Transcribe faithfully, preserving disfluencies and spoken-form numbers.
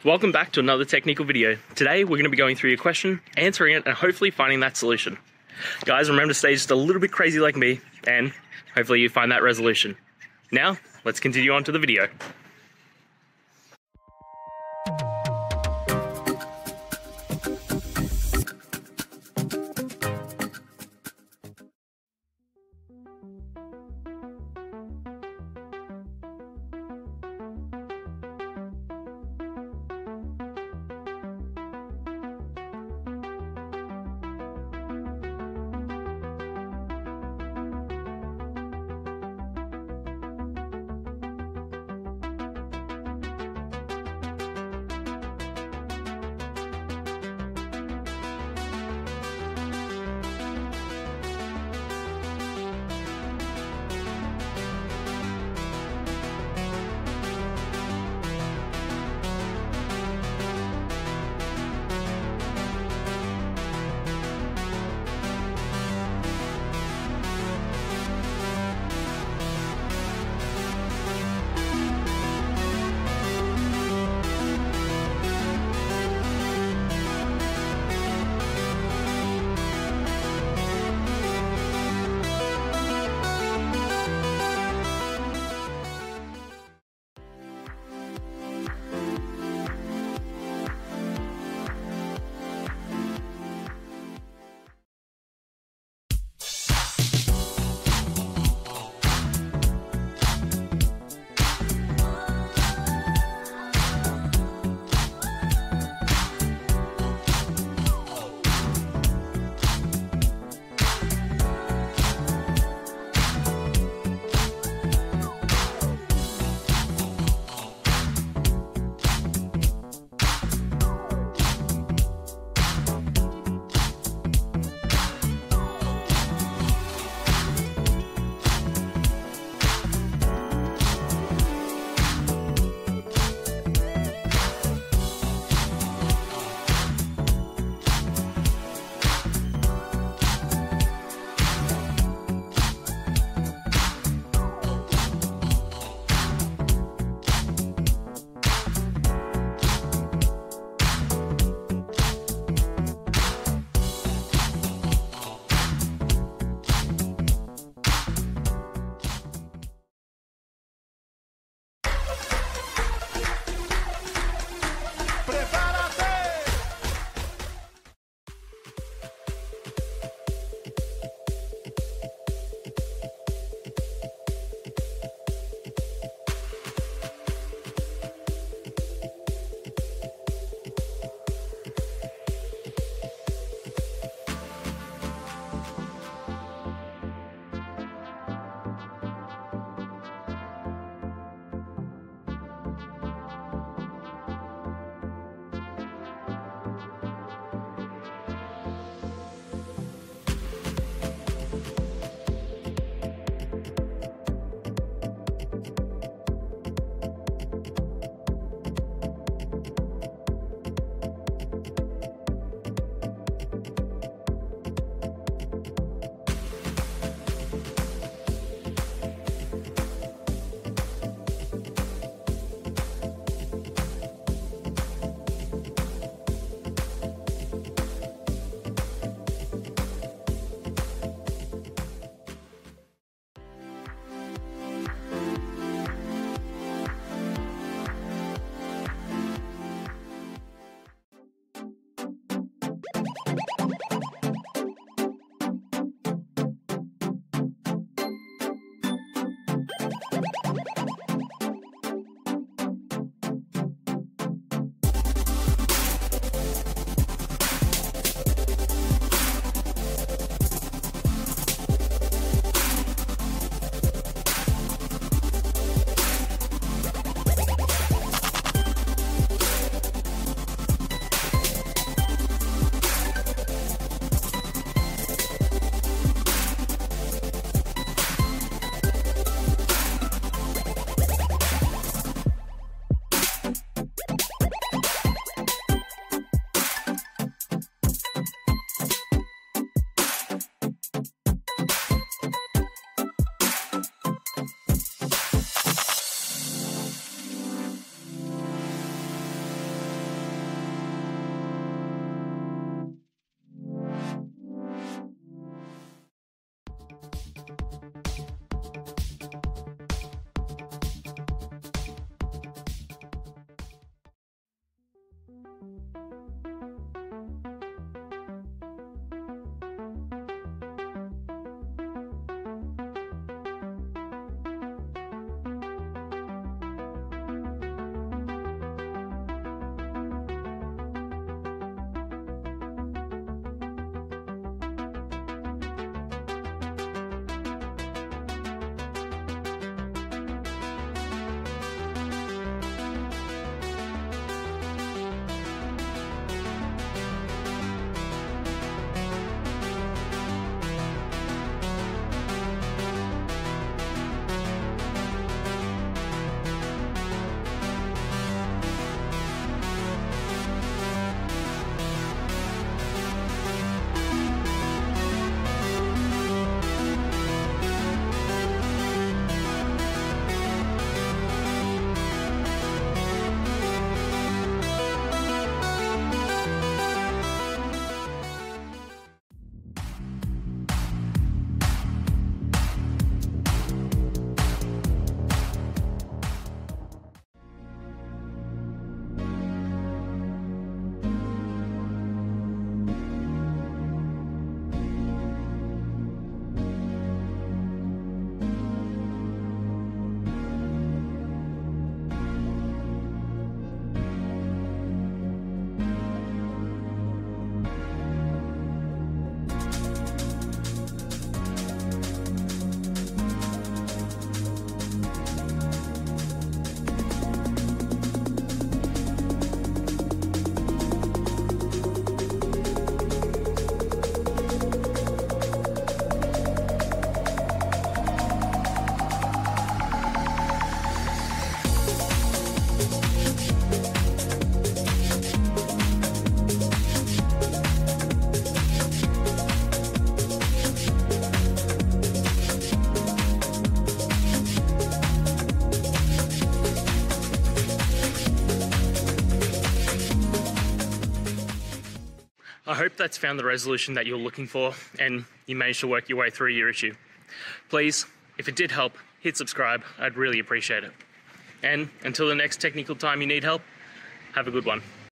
Welcome back to another technical video. Today we're going to be going through your question, answering it, and hopefully finding that solution. Guys, remember to stay just a little bit crazy like me, and hopefully you find that resolution. Now, let's continue on to the video. I hope that's found the resolution that you're looking for and you managed to work your way through your issue. Please, if it did help, hit subscribe. I'd really appreciate it. And until the next technical time you need help, have a good one.